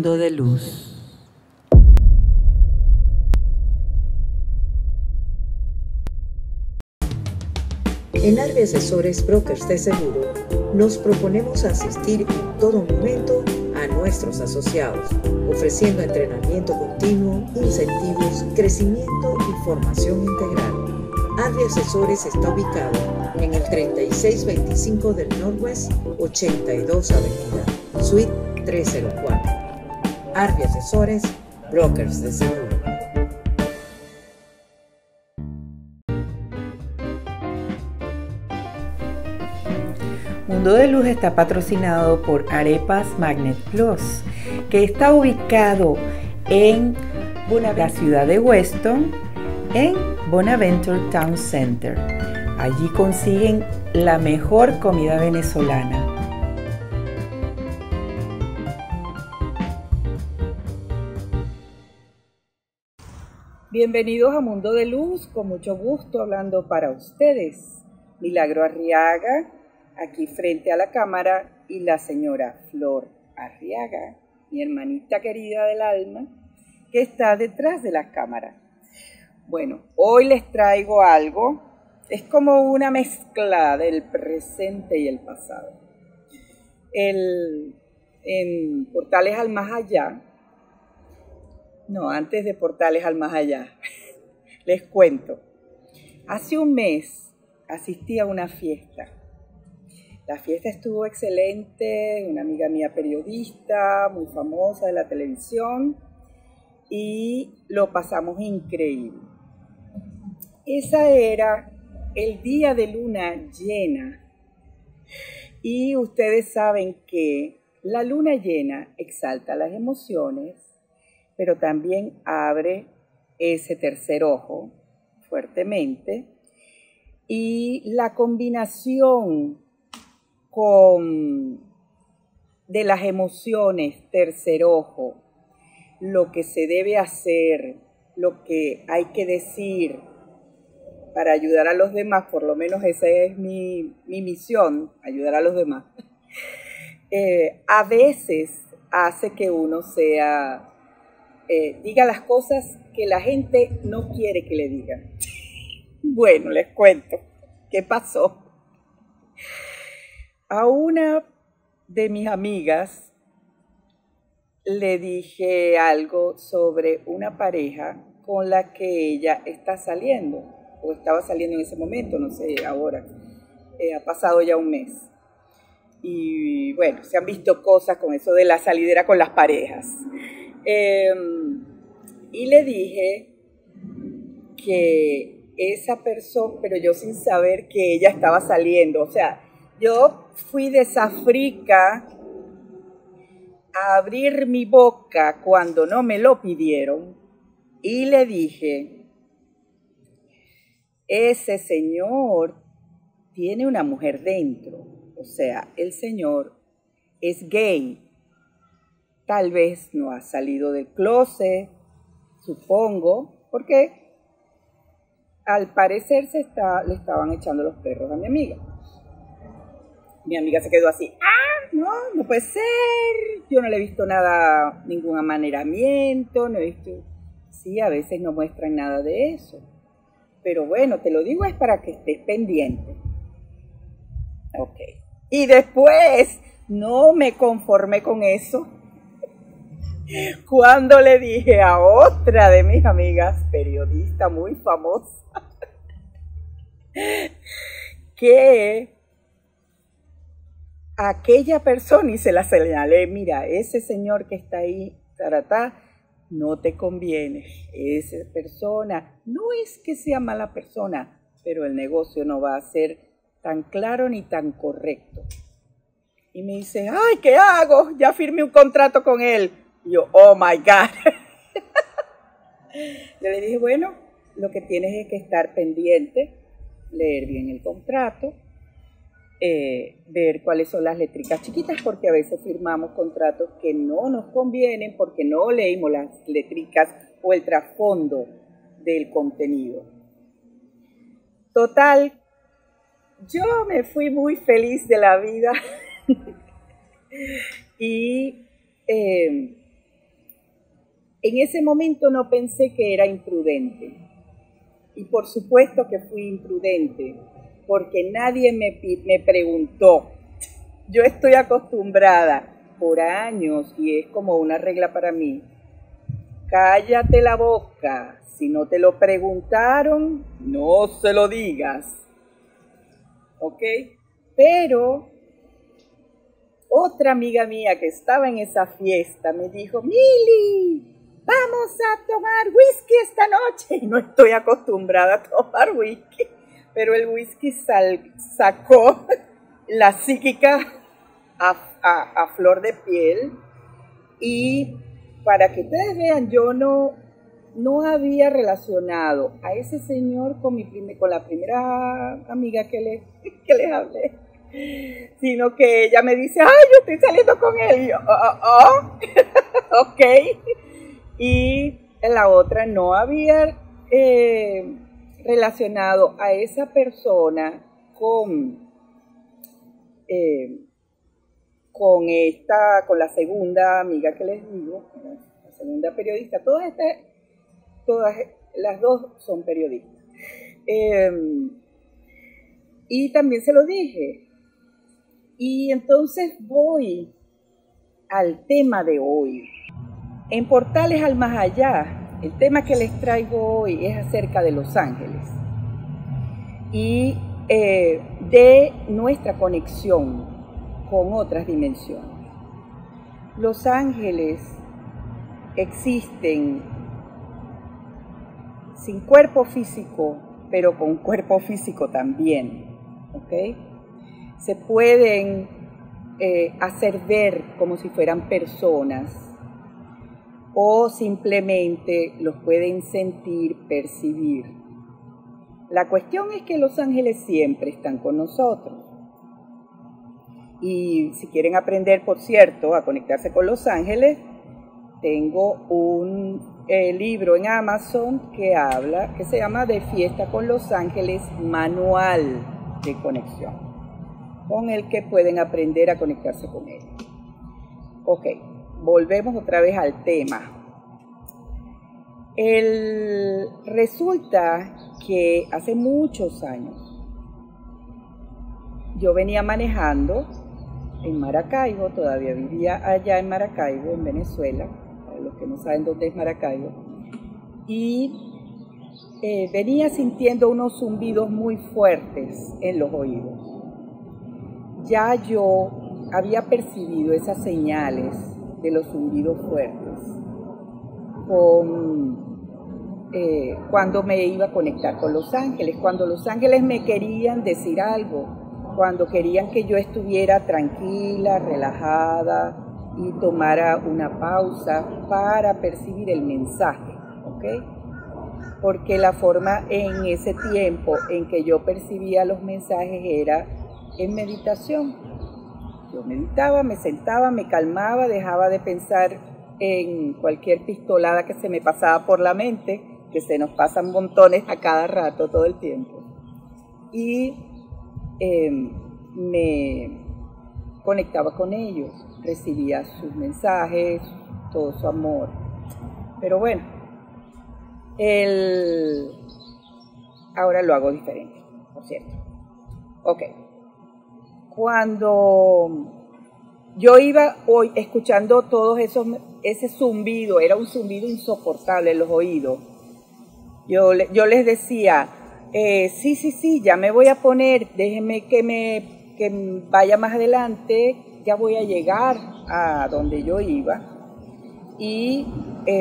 Mundo de Luz. En Arby Asesores Brokers de Seguro, nos proponemos asistir en todo momento a nuestros asociados, ofreciendo entrenamiento continuo, incentivos, crecimiento y formación integral. Arby Asesores está ubicado en el 3625 del Northwest 82 Avenida, Suite 304. Arby Asesores Brokers de Seguro. Mundo de Luz está patrocinado por Arepas Magnet Plus, que está ubicado en la ciudad de Weston, en Bonaventure Town Center. Allí consiguen la mejor comida venezolana. Bienvenidos a Mundo de Luz, con mucho gusto hablando para ustedes. Milagro Arriaga, aquí frente a la cámara, y la señora Flor Arriaga, mi hermanita querida del alma, que está detrás de la cámara. Bueno, hoy les traigo algo, es como una mezcla del presente y el pasado. En Portales al Más Allá, no, antes de Portales al Más Allá, les cuento. Hace un mes asistí a una fiesta. La fiesta estuvo excelente, una amiga mía periodista, muy famosa de la televisión, y lo pasamos increíble. Esa era el día de luna llena, y ustedes saben que la luna llena exalta las emociones, pero también abre ese tercer ojo fuertemente, y la combinación de las emociones, tercer ojo, lo que se debe hacer, lo que hay que decir para ayudar a los demás, por lo menos esa es mi misión, ayudar a los demás, a veces hace que uno diga las cosas que la gente no quiere que le digan. Bueno, les cuento qué pasó. A una de mis amigas le dije algo sobre una pareja con la que ella está saliendo, o estaba saliendo en ese momento, no sé, ahora. Ha pasado ya un mes. Y bueno, se han visto cosas con eso de la salidera con las parejas. Y le dije que esa persona, pero yo sin saber que ella estaba saliendo, o sea, yo fui de esa frica a abrir mi boca cuando no me lo pidieron y le dije, ese señor tiene una mujer dentro, o sea, el señor es gay, tal vez no ha salido del closet, supongo, porque al parecer le estaban echando los perros a mi amiga. Mi amiga se quedó así, no puede ser, yo no le he visto nada, ningún amaneramiento, no he visto, sí, a veces no muestran nada de eso, pero bueno, te lo digo es para que estés pendiente. Ok, y después no me conformé con eso, cuando le dije a otra de mis amigas, periodista muy famosa, que aquella persona, y se la señalé, mira, ese señor que está ahí, taratá, no te conviene. Esa persona, no es que sea mala persona, pero el negocio no va a ser tan claro ni tan correcto. Y me dice, ay, ¿qué hago? Ya firmé un contrato con él. Y yo, oh my God. Yo le dije, bueno, lo que tienes es que estar pendiente, leer bien el contrato, ver cuáles son las letricas chiquitas, porque a veces firmamos contratos que no nos convienen porque no leímos las letricas o el trasfondo del contenido. Total, yo me fui muy feliz de la vida y En ese momento no pensé que era imprudente. Y por supuesto que fui imprudente, porque nadie me preguntó. Yo estoy acostumbrada por años, y es como una regla para mí, cállate la boca. Si no te lo preguntaron, no se lo digas. ¿Ok? Pero otra amiga mía que estaba en esa fiesta me dijo, Mili, vamos a tomar whisky esta noche. Y no estoy acostumbrada a tomar whisky, pero el whisky sacó la psíquica a flor de piel. Y para que ustedes vean, yo no había relacionado a ese señor con la primera amiga que les hablé, sino que ella me dice, ¡ay, yo estoy saliendo con él! Y yo, ok. Y la otra no había relacionado a esa persona con la segunda amiga que les digo, la segunda periodista. Todas las dos son periodistas. Y también se lo dije. Y entonces voy al tema de hoy. En Portales al Más Allá, el tema que les traigo hoy es acerca de Los Ángeles y de nuestra conexión con otras dimensiones. Los ángeles existen sin cuerpo físico, pero con cuerpo físico también, ¿ok? Se pueden hacer ver como si fueran personas o simplemente los pueden sentir, percibir. La cuestión es que los ángeles siempre están con nosotros. Y si quieren aprender, por cierto, a conectarse con los ángeles, tengo un libro en Amazon que se llama De Fiesta con los Ángeles, Manual de Conexión, con el que pueden aprender a conectarse con él. Ok, volvemos otra vez al tema. Resulta que hace muchos años yo venía manejando en Maracaibo, todavía vivía allá en Maracaibo, en Venezuela, para los que no saben dónde es Maracaibo, y venía sintiendo unos zumbidos muy fuertes en los oídos. Ya yo había percibido esas señales de los zumbidos fuertes cuando me iba a conectar con los ángeles, cuando los ángeles me querían decir algo, cuando querían que yo estuviera tranquila, relajada y tomara una pausa para percibir el mensaje, ¿ok? Porque la forma en ese tiempo en que yo percibía los mensajes era en meditación. Yo meditaba, me sentaba, me calmaba, dejaba de pensar en cualquier pistolada que se me pasaba por la mente, que se nos pasan montones a cada rato, todo el tiempo. Y me conectaba con ellos, recibía sus mensajes, todo su amor. Pero bueno, ahora lo hago diferente, por cierto. Ok. Cuando yo iba hoy escuchando todos ese zumbido, era un zumbido insoportable en los oídos. Yo les decía, sí, ya me voy a poner, déjenme que vaya más adelante, ya voy a llegar a donde yo iba, y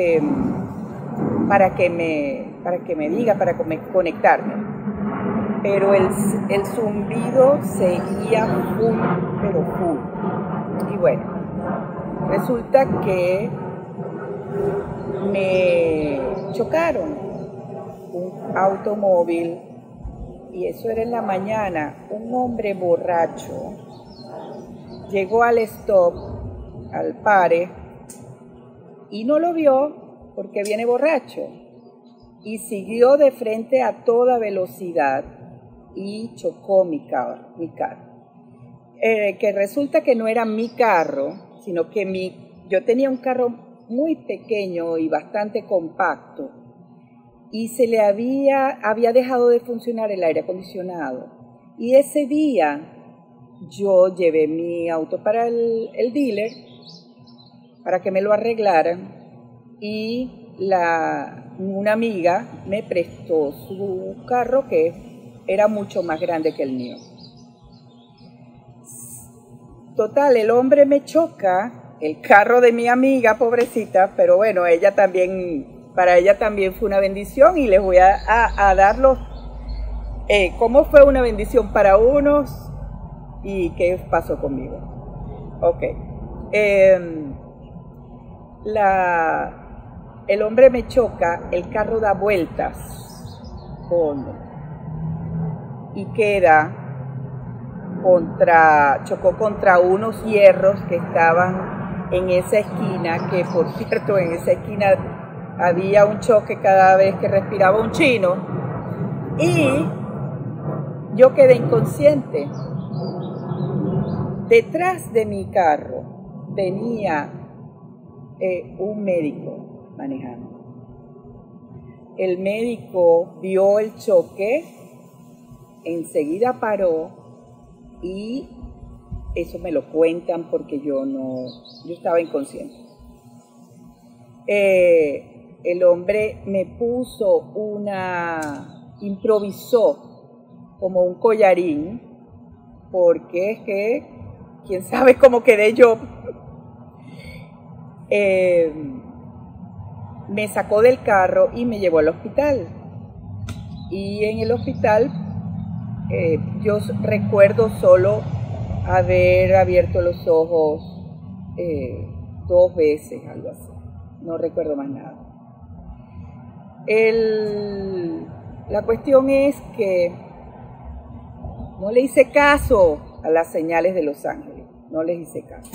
para que me diga, para conectarme. Pero el zumbido seguía full, pero full. Y bueno, resulta que me chocaron un automóvil, y eso era en la mañana. Un hombre borracho llegó al stop, al pare, y no lo vio porque viene borracho, y siguió de frente a toda velocidad y chocó mi carro. Que resulta que no era mi carro, sino que yo tenía un carro muy pequeño y bastante compacto, y se le había dejado de funcionar el aire acondicionado. Y ese día yo llevé mi auto para el dealer para que me lo arreglaran, y una amiga me prestó su carro, que era mucho más grande que el mío. Total, el hombre me choca el carro de mi amiga, pobrecita, pero bueno, para ella también fue una bendición, y les voy a darlos cómo fue una bendición para unos y qué pasó conmigo. Ok. El hombre me choca, el carro da vueltas y chocó contra unos hierros que estaban en esa esquina, que por cierto en esa esquina había un choque cada vez que respiraba un chino, y yo quedé inconsciente. Detrás de mi carro venía un médico manejando. El médico vio el choque, enseguida paró, y eso me lo cuentan porque yo estaba inconsciente. El hombre improvisó como un collarín, porque es que, quién sabe cómo quedé yo. Me sacó del carro y me llevó al hospital. Y en el hospital yo recuerdo solo haber abierto los ojos 2 veces, algo así. No recuerdo más nada. La cuestión es que no le hice caso a las señales de los ángeles. No les hice caso.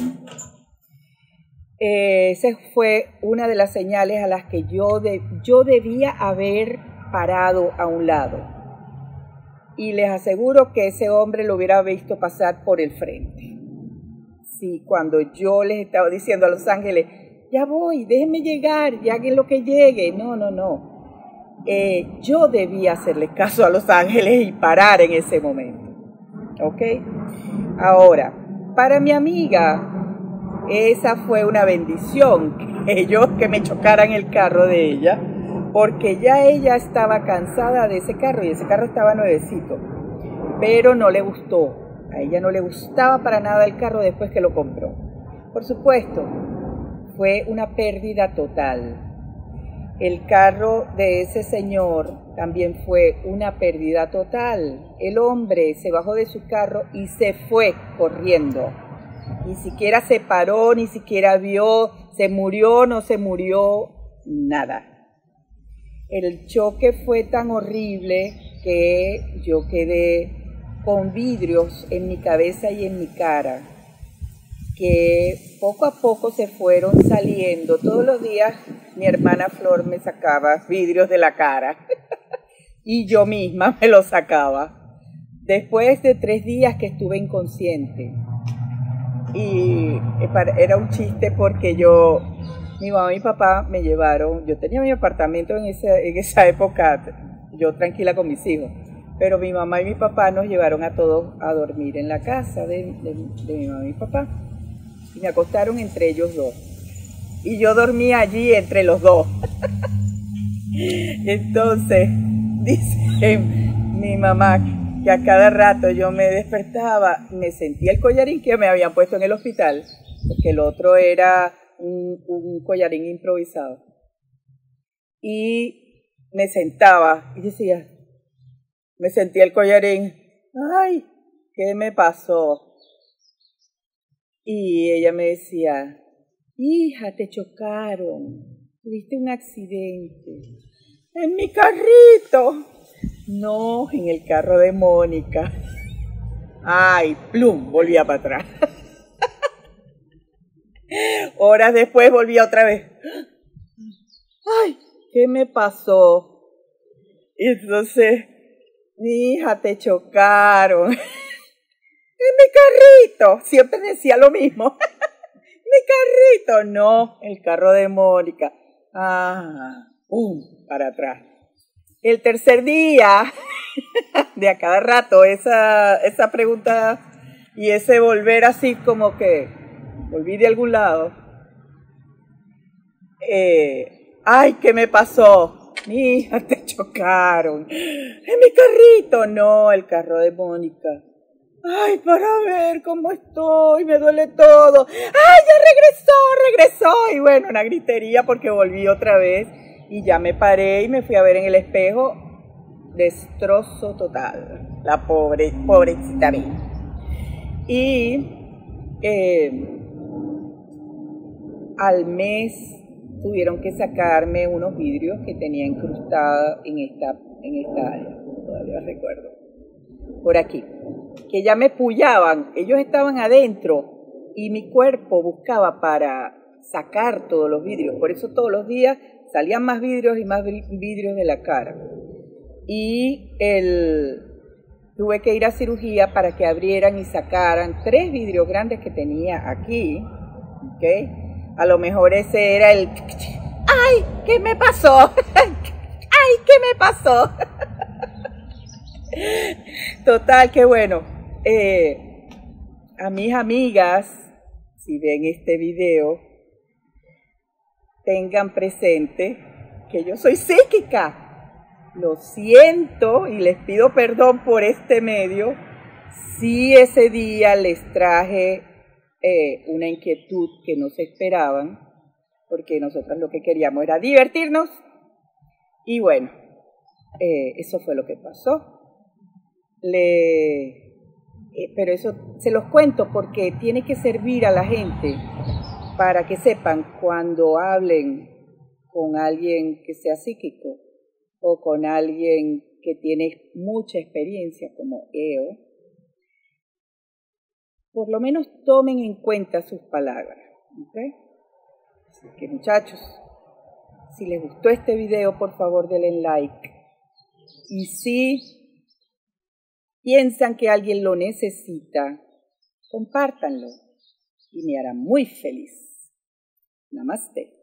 Esa fue una de las señales a las que yo debía haber parado a un lado. Y les aseguro que ese hombre lo hubiera visto pasar por el frente. Sí, cuando yo les estaba diciendo a los ángeles, ya voy, déjenme llegar, ya hagan lo que llegue. No. Yo debía hacerle caso a los ángeles y parar en ese momento. ¿Ok? Ahora, para mi amiga, esa fue una bendición, que me chocaran el carro de ella, porque ya ella estaba cansada de ese carro, y ese carro estaba nuevecito, pero no le gustó. A ella no le gustaba para nada el carro después que lo compró. Por supuesto, fue una pérdida total. El carro de ese señor también fue una pérdida total. El hombre se bajó de su carro y se fue corriendo. Ni siquiera se paró, ni siquiera vio, se murió, no se murió, nada. El choque fue tan horrible que yo quedé con vidrios en mi cabeza y en mi cara, que poco a poco se fueron saliendo. Todos los días mi hermana Flor me sacaba vidrios de la cara y yo misma me los sacaba. Después de 3 días que estuve inconsciente, y era un chiste porque mi mamá y mi papá me llevaron, yo tenía mi apartamento en esa época, yo tranquila con mis hijos, pero mi mamá y mi papá nos llevaron a todos a dormir en la casa de mi mamá y mi papá, y me acostaron entre ellos 2, y yo dormía allí entre los 2. Entonces, dice mi mamá que a cada rato yo me despertaba, me sentía el collarín que me habían puesto en el hospital, porque el otro era un collarín improvisado. Y me sentaba y decía, me sentía el collarín, ay, ¿qué me pasó? Y ella me decía, hija, te chocaron, tuviste un accidente. En mi carrito. No, en el carro de Mónica. Ay, plum, volvía para atrás. Horas después volvía otra vez. Ay, ¿qué me pasó? Y entonces, mi hija, te chocaron. En mi carrito. Siempre decía lo mismo. mi carrito. No, el carro de Mónica. Para atrás. El tercer día, de a cada rato, esa pregunta y ese volver así como que volví de algún lado. Ay, ¿qué me pasó? Mi hija, te chocaron. ¿En mi carrito? No, el carro de Mónica. Ay, para ver cómo estoy, me duele todo. Ay, ya regresó. Y bueno, una gritería porque volví otra vez. Y ya me paré y me fui a ver en el espejo. Destrozo total. La pobrecita mía. Y al mes tuvieron que sacarme unos vidrios que tenía incrustada en esta área. Todavía recuerdo. Por aquí. Que ya me pullaban. Ellos estaban adentro y mi cuerpo buscaba para sacar todos los vidrios. Por eso todos los días salían más vidrios y más vidrios de la cara. Y tuve que ir a cirugía para que abrieran y sacaran 3 vidrios grandes que tenía aquí. ¿Okay? A lo mejor ese era el... ¡Ay! ¿Qué me pasó? ¡Ay! ¿Qué me pasó? Total, que bueno. A mis amigas, si ven este video, tengan presente que yo soy psíquica. Lo siento y les pido perdón por este medio. Si ese día les traje una inquietud que no se esperaban, porque nosotros lo que queríamos era divertirnos. Y bueno, eso fue lo que pasó. Pero eso se los cuento porque tiene que servir a la gente para que sepan cuando hablen con alguien que sea psíquico o con alguien que tiene mucha experiencia como EO, por lo menos tomen en cuenta sus palabras. ¿Okay? Así que muchachos, si les gustó este video, por favor denle like. Y si piensan que alguien lo necesita, compártanlo y me hará muy feliz. Namaste.